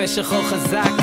יפה שחור חזק.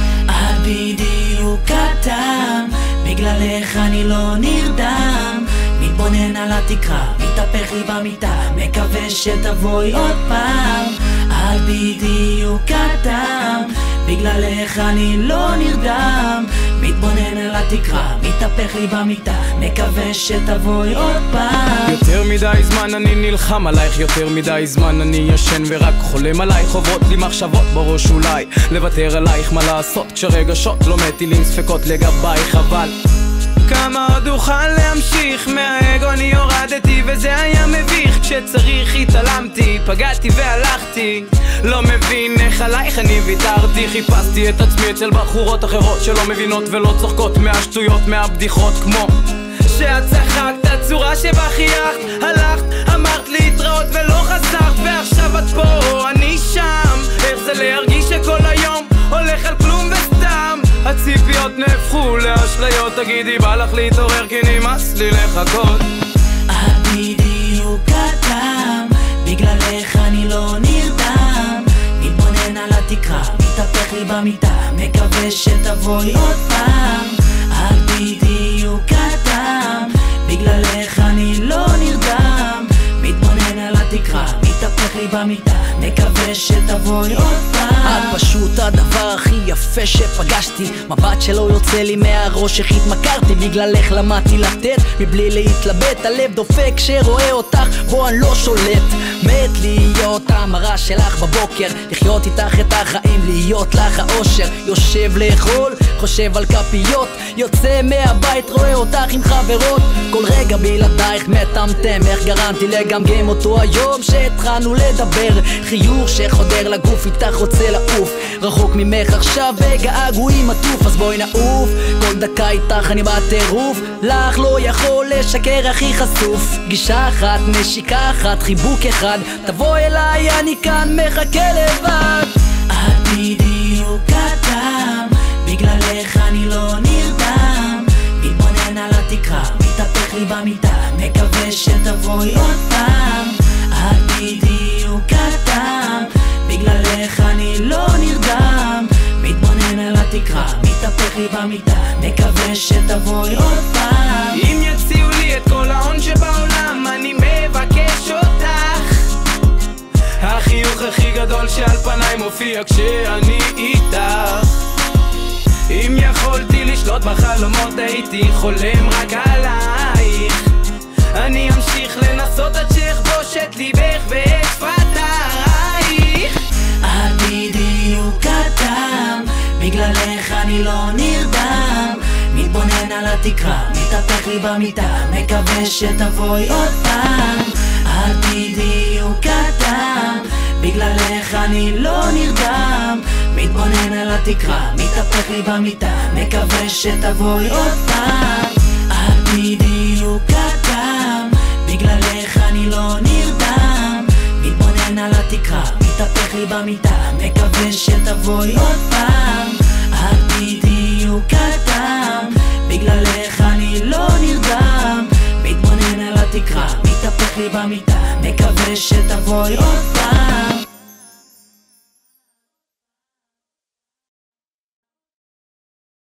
את בדיוק הטעם, בגללך אני לא נרדם, מתבונן על התקרה, מתהפך לי במיטה, מקווה שתבואי עוד פעם. את בדיוק הטעם, בגללך אני לא נרדם, מתבונן על התקרה, מתהפך לי במיטה, מקווה שתבואי עוד פעם. יותר מדי זמן אני נלחם עלייך, יותר מדי זמן אני ישן ורק חולם עלייך, עוברות לי מחשבות בראש אולי לוותר עלייך, מה לעשות כשרגשות לא מטילים ספקות לגבייך, אבל כמה עוד אוכל להמשיך, מהאגו אני הורדתי וזה היה מביך, כשצריך התעלמתי, פגעתי והלכתי, לא מבין איך עלייך אני ויתרתי, חיפשתי את עצמי אצל בחורות אחרות שלא מבינות ולא צוחקות מהשטויות, מהבדיחות, כמו שאת צחקת, הצורה שבה חייכת, הלכת, אמרת להתראות ולא חזרת, ועכשיו את פה, אני שם, איך זה להרגיש שכל היום הולך על כלום וסתם, הציפיות נהפכו לאשליות, תגידי בא לך להתעורר כי נמאס לי לחכות. את בדיוק הטעם, בגללך אני לא נרדם, מתבונן על התקרה, מתהפך לי במיטה, מקווה שתבואי עוד פעם. את בדיוק הטעם, בגללך אני לא נרדם, מתבונן על התקרה, מתהפך לי במיטה, מקווה שתבואי עוד פעם. את פשוט הדבר הכי יפה שפגשתי, מבט שלא יוצא לי מהראש, איך התמכרתי, בגללך למדתי לתת מבלי להתלבט, הלב דופק שרואה אותך, בו אני לא שולט, מת להיות המראה שלך בבוקר, לחיות איתך את החיים, להיות לך האושר, יושב לאכול, חושב על כפיות, יוצא מהבית, רואה אותך עם חברות, כל רגע בלעדייך מטמטם, איך גרמתי לגמגם אותו היום שהתחלנו לדבר, חיוך שחודר לגוף, איתך רוצה לעוף, רחוק ממך עכשיו בגעגועים עטוף, אז בואי נעוף, כל דקה איתך אני בטירוף, לך לא יכול לשקר הכי חשוף, גישה אחת, נשיקה אחת, חיבוק אחד, תבוא אליי אני כאן מחכה לבד. את בדיוק הטעם, בגללך אני לא נרדם, מתבונן על התקרה, מתהפך לי במיטה, מקווה שתבואי עוד פעם. את בדיוק הטעם, בגללך אני לא נרדם, מתבונן על התקרה, מתהפך לי במיטה, מקווה שתבואי עוד פעם. אם יציעו לי את כל ההון שבעולם אני מבקש אותך, החיוך הכי גדול שעל פניי מופיע כשאני איתך, אם יכולתי לשלוט בחלומות הייתי חולם רק עלייך, אני אמשיך לנסות עד שאכבוש את ליבך ואת שפתייך. את בדיוק הטעם, בגללך אני לא נרדם, מתבונן על התקרה, מתהפך לי במיטה, מקווה שתבואי עוד פעם. את בדיוק הטעם, בגללך אני לא נרדם, מתבונן על התקרה, מתהפך לי במיטה, מקווה שתבואי עוד פעם. את בדיוק הטעם, בגללך אני לא נרדם, מתבונן על התקרה, מתהפך לי במיטה, מקווה שתבואי עוד פעם. את בדיוק הטעם, בגללך אני לא נרדם, מתבונן על התקרה, מתהפך לי במיטה, מקווה שתבואי עוד פעם.